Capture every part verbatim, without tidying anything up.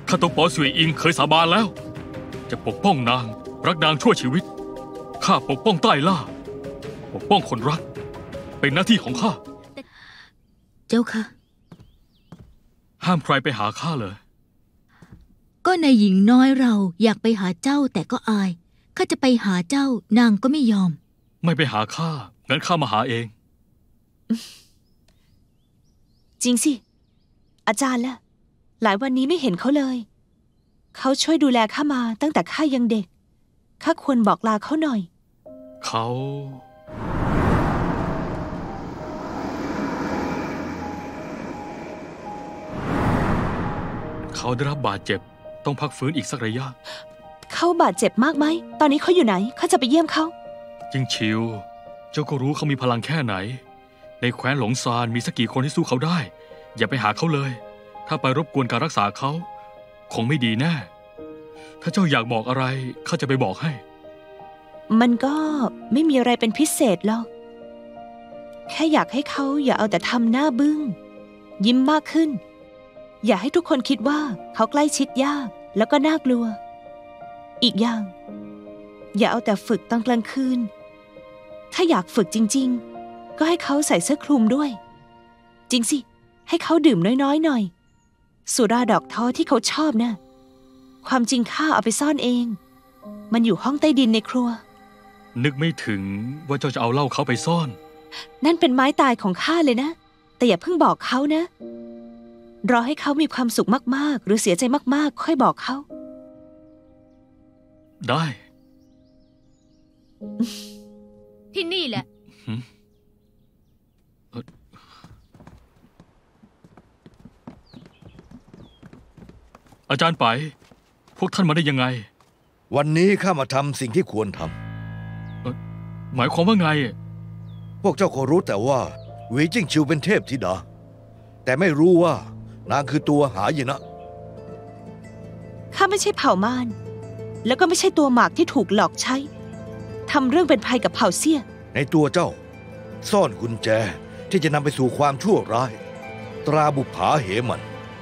ข้าตัวป๋อสวยอิงเคยสาบานแล้วจะปกป้องนางรักนางชั่วชีวิตข้าปกป้องใต้ล่าปกป้องคนรักเป็นหน้าที่ของข้าเจ้าค่ะห้ามใครไปหาข้าเลยก็นายหญิงน้อยเราอยากไปหาเจ้าแต่ก็อายข้าจะไปหาเจ้านางก็ไม่ยอมไม่ไปหาข้างั้นข้ามาหาเองจริงสิอาจารย์ล่ะหลายวันนี้ไม่เห็นเขาเลยเขาช่วยดูแลข้ามาตั้งแต่ข้ายังเด็กข้าควรบอกลาเขาหน่อยเขาเขาได้รับบาดเจ็บต้องพักฟื้นอีกสักระยะเขาบาดเจ็บมากไหมตอนนี้เขาอยู่ไหนข้าจะไปเยี่ยมเขาจิงชิวเจ้าก็รู้เขามีพลังแค่ไหนในแคว้นหลงซานมีสักกี่คนที่สู้เขาได้อย่าไปหาเขาเลยถ้าไปรบกวนการรักษาเขาคงไม่ดีแน่ถ้าเจ้าอยากบอกอะไรข้าจะไปบอกให้มันก็ไม่มีอะไรเป็นพิเศษหรอกแค่อยากให้เขาอย่าเอาแต่ทำหน้าบึ้งยิ้มมากขึ้นอย่าให้ทุกคนคิดว่าเขาใกล้ชิดยากแล้วก็น่ากลัวอีกอย่างอย่าเอาแต่ฝึกตอนกลางคืนถ้าอยากฝึกจริงๆก็ให้เขาใส่เสื้อคลุมด้วยจริงสิให้เขาดื่มน้อยๆหน่อยสุราดอกท้อที่เขาชอบนะความจริงข้าเอาไปซ่อนเองมันอยู่ห้องใต้ดินในครัวนึกไม่ถึงว่าเจ้าจะเอาเหล้าเขาไปซ่อนนั่นเป็นไม้ตายของข้าเลยนะแต่อย่าเพิ่งบอกเขานะรอให้เขามีความสุขมากๆหรือเสียใจมากๆค่อยบอกเขาได้ที่นี่แหละอาจารย์ไปพวกท่านมาได้ยังไงวันนี้ข้ามาทำสิ่งที่ควรทำหมายความว่าไงพวกเจ้าก็รู้แต่ว่าหวีจิ้งชิวเป็นเทพธิดาแต่ไม่รู้ว่านางคือตัวหายนะข้าไม่ใช่เผ่ามารแล้วก็ไม่ใช่ตัวหมากที่ถูกหลอกใช้ทำเรื่องเป็นภัยกับเผ่าเซี่ยในตัวเจ้าซ่อนกุญแจที่จะนำไปสู่ความชั่วร้ายตราบุปผาเหมัน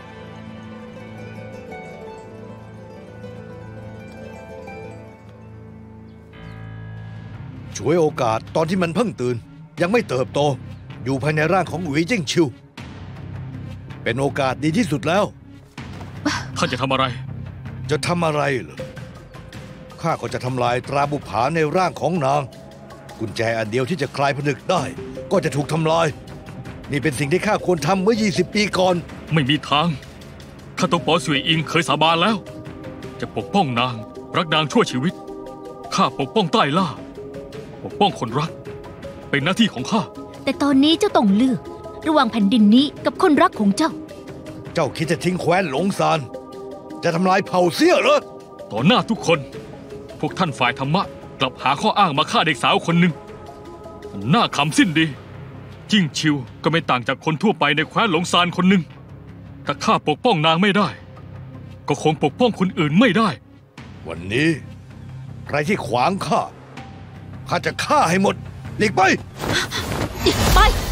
ช่วยโอกาสตอนที่มันเพิ่งตื่นยังไม่เติบโตอยู่ภายในร่างของหวีจิ้งชิวเป็นโอกาสดีที่สุดแล้วท่านจะทำอะไรจะทำอะไรเหรอข้าก็จะทำลายตราบุปผาในร่างของนางกุญแจอันเดียวที่จะคลายผนึกได้ก็จะถูกทำลายนี่เป็นสิ่งที่ข้าควรทำเมื่อยี่สิบปีก่อนไม่มีทางข้าตัวป๋อสวยอิงเคยสาบานแล้วจะปกป้องนางรักนางชั่วชีวิตข้าปกป้องใต้ล่าปกป้องคนรักเป็นหน้าที่ของข้าแต่ตอนนี้เจ้าต้องเลือกระหว่างแผ่นดินนี้กับคนรักของเจ้าเจ้าคิดจะทิ้งแคว้นหลงซานจะทำลายเผ่าเซี่ยเหรอต่อหน้าทุกคนพวกท่านฝ่ายธรรมะกลับหาข้ออ้างมาฆ่าเด็กสาวคนหนึ่งหน้าขำสิ้นดีจิ้งชิวก็ไม่ต่างจากคนทั่วไปในแคว้นหลงซานคนหนึ่งถ้าข้าปกป้องนางไม่ได้ก็คงปกป้องคนอื่นไม่ได้วันนี้ใครที่ขวางข้าข้าจะฆ่าให้หมดหลีกไปไป